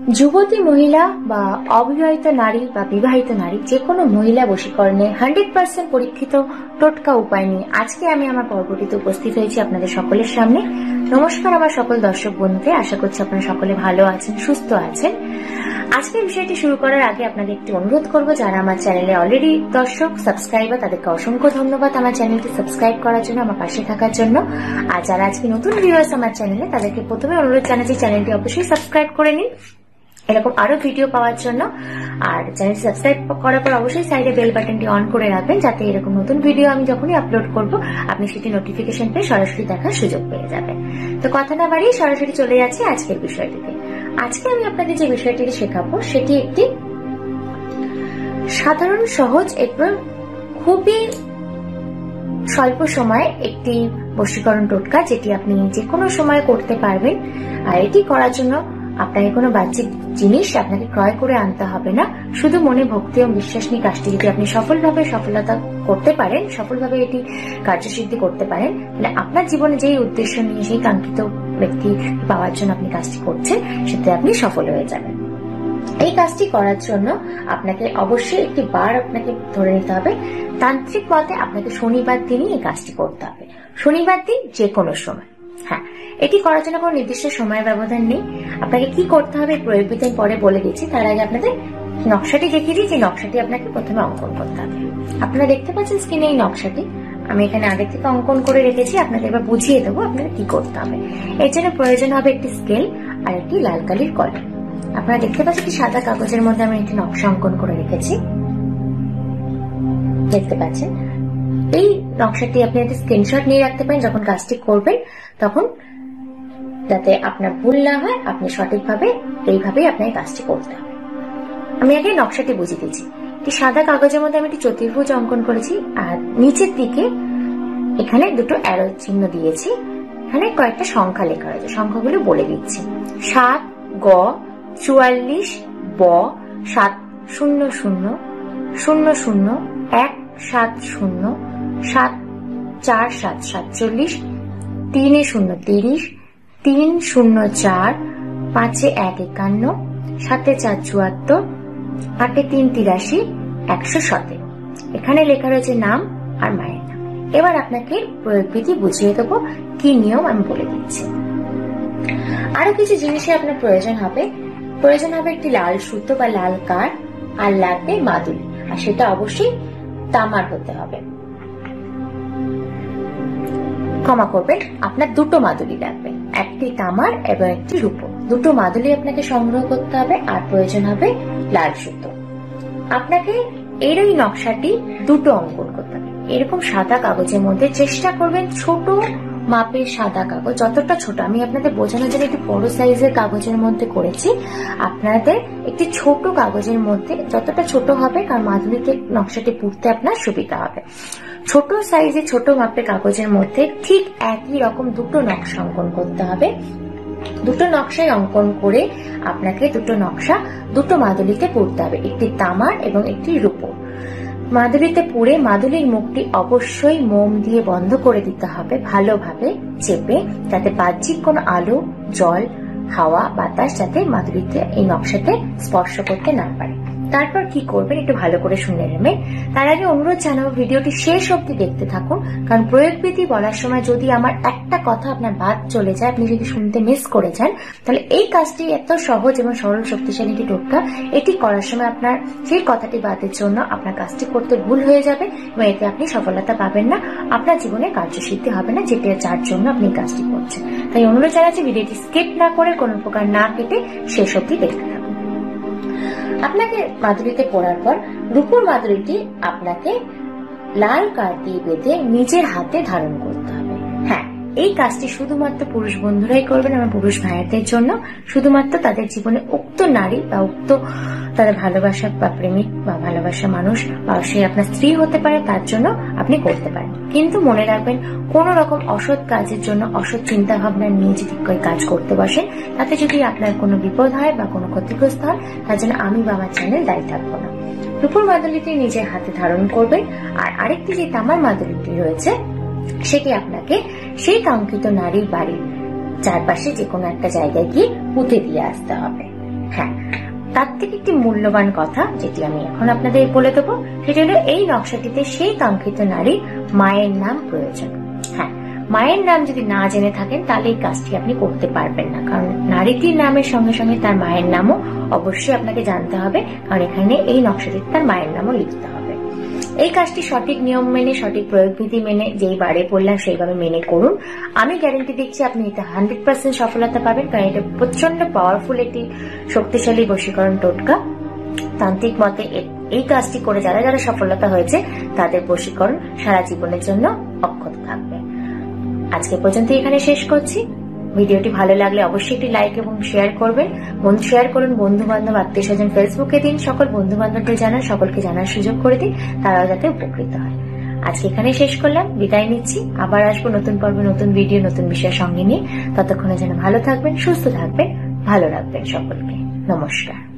যুবতী মহিলা বা অবিবাহিত নারী বা বিবাহিত নারী যে কোনো মহিলা বশীকরণে 100% পরীক্ষিত টোটকা উপায় নিয়ে আজকে আমি আমার পর্বটিতে উপস্থিত হয়েছি আপনাদের সকলের সামনে। নমস্কার আমার সকল দর্শক বন্ধুদের, আশা করছি আপনারা সকলে ভালো আছেন, সুস্থ আছেন। আজকের বিষয়টি শুরু করার আগে আপনাদের একটি অনুরোধ করব, যারা আমার চ্যানেলে অলরেডি দর্শক সাবস্ক্রাইবার তাদেরকে অসংখ্য ধন্যবাদ আমার চ্যানেলটি সাবস্ক্রাইব করার জন্য, আমার পাশে থাকার জন্য। আর যারা আজকে নতুন ভিউয়ার্স আমার চ্যানেলে, তাদেরকে প্রথমে অনুরোধ জানাচ্ছি চ্যানেলটি অবশ্যই সাবস্ক্রাইব করে নিন এরকম আরো ভিডিও পাওয়ার জন্য। আর চ্যানেল সাবস্ক্রাইব করার পর অবশ্যই সাইডে বেল বাটনটি অন করে রাখবেন, যাতে এরকম নতুন ভিডিও আমি যখনই আপলোড করব আপনি সেটি নোটিফিকেশন পেয়ে সরাসরি দেখার সুযোগ পেয়ে যাবেন। তো কথা না বাড়িয়ে সরাসরি চলে যাচ্ছি আজকের বিষয়টিতে। আজকে আমি আপনাদের যে বিষয়টিকে শেখাবো সেটি একটি সাধারণ, সহজ এবং খুবই স্বল্প সময়ে একটি বশীকরণ টোটকা, যেটি আপনি যে কোনো সময় করতে পারবেন। আর এটি করার জন্য আপনাকে কোনো বাহ্যিক জিনিস আপনাকে ক্রয় করে আনতে হবে না। শুধু মনে ভক্তি এবং বিশ্বাস নিয়ে কাজটি যদি আপনি সফলতা করতে পারেন, সফলভাবে এটি কার্যসিদ্ধি করতে পারেন, তাহলে আপনার জীবনে যেই উদ্দেশ্য নিয়ে সেই কাঙ্ক্ষিত ব্যক্তি পাওয়ার জন্য আপনি কাজটি করছেন, সেটা আপনি সফল হয়ে যাবেন। এই কাজটি করার জন্য আপনাকে অবশ্যই একটি বার আপনাকে ধরে নিতে হবে। তান্ত্রিক মতে আপনাকে শনিবার দিনই এই কাজটি করতে হবে। শনিবার দিন যে কোনো সময়। হ্যাঁ, এটি করার জন্য কোনো নির্দিষ্ট সময়ের ব্যবধান নেই। আপনাকে কি করতে হবে প্রয়োগ বিধান পরে বলে দিচ্ছি, তার আগে আপনাদের নকশাটি দেখিয়ে দিই। যে নকশাটি আপনাকে প্রথমে অঙ্কন করতে হবে। আপনারা দেখতে পাচ্ছেন স্ক্রিনে এই নকশাটি আমি এখানে আগে থেকে অঙ্কন করে রেখেছি, আপনাদের এবার বুঝিয়ে দেবো আপনাদের কি করতে হবে। এর জন্য প্রয়োজন হবে একটি স্কেল আর একটি লাল কালির কলম। আপনারা দেখতে পাচ্ছেন একটি সাদা কাগজের মধ্যে আমি একটি নকশা অঙ্কন করে রেখেছি, দেখতে পাচ্ছেন। এই নকশাটি আপনি একটা স্ক্রিনশট নিয়ে রাখতে পারেন যখন কাজটি করবেন, তখন যাতে আপনার ভুল না হয়, আপনি সঠিকভাবে এইভাবেই আপনার কাজটি করতে হবে। আমি আগে নকশাটি বুঝিয়ে দিচ্ছি। একটি সাদা কাগজের মধ্যে আমি একটি চতুর্ভুজ অঙ্কন করেছি, আর নিচের দিকে এখানে দুটো অ্যারো চিহ্ন দিয়েছি। এখানে কয়েকটা সংখ্যা লেখা রয়েছে, সংখ্যাগুলো বলে দিচ্ছি। 7 গ 44 ব 700 00 170 7 4 7 47 3 0 30 3 0 4 5 1 51 7 4 74 8 3 83 117। এখানে লেখা রয়েছে নাম আর মায়ের নাম। এবার আপনাকে প্রয়োগ বিধি বুঝিয়ে দেবো, কি নিয়ম আমি বলে দিচ্ছি। আরো কিছু জিনিসের আপনার প্রয়োজন হবে একটি লাল সুতো বা লাল কাঠ, আর লাগবে মাদুলি, আর সেটা অবশ্যই তামার হতে হবে। ক্ষমা করবেন, আপনার দুটো মাদুলি লাগবে, একটি তামার এবং একটি রূপো। দুটো মাদুলি আপনাকে সংগ্রহ করতে হবে, আর প্রয়োজন হবে লাল সুতো। আপনাকে এই নকশাটি দুটো অঙ্কন করতে হবে। এরকম সাদা কাগজের মধ্যে চেষ্টা করবেন ছোট মাপের সাদা কাগজ, যতটা ছোট, আমি আপনাদের বোঝানোর জন্য একটু বড় সাইজের কাগজের মধ্যে করেছি। আপনাদের একটি ছোট কাগজের মধ্যে যতটা ছোট হবে, কারণ মাদুলিতে নকশাটি পুড়তে আপনার সুবিধা হবে। ছোট সাইজে ছোট মাপের কাগজের মধ্যে ঠিক একই রকম দুটো নকশা অঙ্কন করতে হবে। দুটো নকশায় অঙ্কন করে আপনাকে দুটো নকশা দুটো মাদুলিতে পুড়তে হবে, একটি তামার এবং একটি রূপোর। মাদুলিতে পুড়ে মাদুলির মুখটি অবশ্যই মোম দিয়ে বন্ধ করে দিতে হবে, ভালোভাবে চেপে, যাতে বাহ্যিক কোনো আলো, জল, হাওয়া, বাতাস যাতে মাদুলিতে এই নকশাতে স্পর্শ করতে না পারে। তারপর কি করবেন একটু ভালো করে শুনে নেবেন। তার আগে অনুরোধ জানাবো ভিডিওটি শেষ অবধি দেখতে থাকুন, কারণ প্রয়োগ বিধি বলার সময় যদি আমার একটা কথা আপনার বাদ চলে যায়, আপনি যদি শুনতে মিস করে যান, তাহলে এই কাজটি এত সহজ এবং সরল শক্তিশালী একটি টোটকা, এটি করার সময় আপনার সেই কথাটি বাদের জন্য আপনার কাজটি করতে ভুল হয়ে যাবে এবং এতে আপনি সফলতা পাবেন না, আপনার জীবনে কার্যসিদ্ধি হবে না, যেটা যার জন্য আপনি কাজটি করছেন। তাই অনুরোধ জানাচ্ছি ভিডিওটি স্কিপ না করে, কোনো প্রকার না কেটে শেষ অবধি দেখতে থাকুন। আপনাকে মাদুলিতে পড়ার পর রূপোর মাদুলিটি আপনাকে লাল কাঠ দিয়ে বেঁধে নিজের হাতে ধারণ করতে হবে। হ্যাঁ, এই কাজটি শুধুমাত্র পুরুষ বন্ধুরাই করবেন, আমার পুরুষ ভাইয়াদের জন্য, শুধুমাত্র তাদের জীবনে উক্ত নারী বা উক্ত তাদের ভালোবাসা বা প্রেমিক বা ভালোবাসা মানুষ বা সে আপনার স্ত্রী হতে পারে, তার জন্য আপনি করতে পারেন। কিন্তু মনে রাখবেন, কোন রকম অসৎ কাজের জন্য, অসৎ চিন্তা ভাবনা নিয়ে যদি কাজ করতে বসেন, তাতে যদি আপনার কোনো বিপদ হয় বা কোনো ক্ষতিগ্রস্ত হয়, তার জন্য আমি বা আমার চ্যানেল দায়ী থাকবো না। রূপোর মাদুলিটি নিজের হাতে ধারণ করবেন, আর আরেকটি যে তামার মাদুলিটি রয়েছে সেটি আপনাকে সেই কাঙ্ক্ষিত নারীর বাড়ির চারপাশে যে কোনো একটা জায়গায় গিয়ে পুঁতে দিয়ে আসতে হবে। হ্যাঁ, তার থেকে একটি মূল্যবান কথা যেটি আমি এখন আপনাদের বলে দেবো, সেটা হলো এই নকশাটিতে সেই কাঙ্ক্ষিত নারীর মায়ের নাম প্রয়োজন। হ্যাঁ, মায়ের নাম যদি না জেনে থাকেন তাহলে এই কাজটি আপনি করতে পারবেন না, কারণ নারীটির নামের সঙ্গে সঙ্গে তার মায়ের নামও অবশ্যই আপনাকে জানতে হবে, কারণ এখানে এই নকশাটিতে তার মায়ের নামও লিখতে হবে। এই কাজটি সঠিক নিয়ম মেনে, সঠিক প্রয়োগবিধি মেনে, যেই বারে বললাম সেইভাবে মেনে করুন। আমি গ্যারান্টি দিচ্ছি আপনি এটা 100% সফলতা পাবেন, কারণ এটা প্রচন্ড পাওয়ারফুল একটি শক্তিশালী বশীকরণ টোটকা। তান্ত্রিক মতে এই কাজটি করে যারা যারা সফলতা হয়েছে তাদের বশীকরণ সারা জীবনের জন্য অক্ষত থাকবে। আজকে পর্যন্ত এখানে শেষ করছি। ভিডিওটি ভালো লাগলে অবশ্যই একটি লাইক এবং শেয়ার করবেন। শেয়ার করুন বন্ধু বান্ধব, আত্মীয় স্বজন, ফেসবুকে দিন, সকল বন্ধু বান্ধবদের জানান, সকলকে জানার সুযোগ করে দিন, তারাও যাতে উপকৃত হয়। আজকে এখানে শেষ করলাম, বিদায় নিচ্ছি। আবার আসবো নতুন পর্বে, নতুন ভিডিও, নতুন বিষয়ের সঙ্গে নিয়ে। ততক্ষণে যেন ভালো থাকবেন, সুস্থ থাকবেন, ভালো রাখবেন সকলকে। নমস্কার।